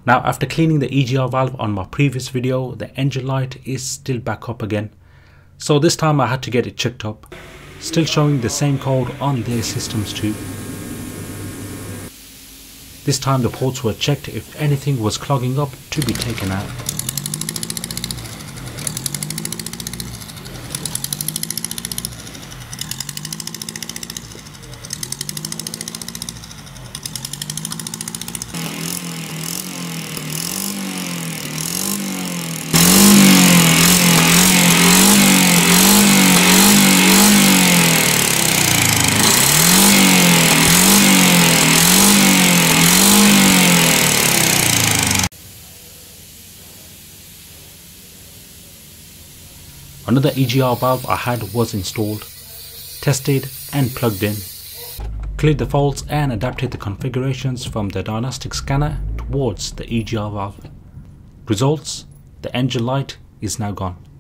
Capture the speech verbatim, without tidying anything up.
Now after cleaning the E G R valve on my previous video, the engine light is still back up again. So this time I had to get it checked up. Still showing the same code on their systems too. This time the ports were checked if anything was clogging up to be taken out. Another E G R valve I had was installed, tested and plugged in. Cleared the faults and adapted the configurations from the diagnostic scanner towards the E G R valve. Results: the engine light is now gone.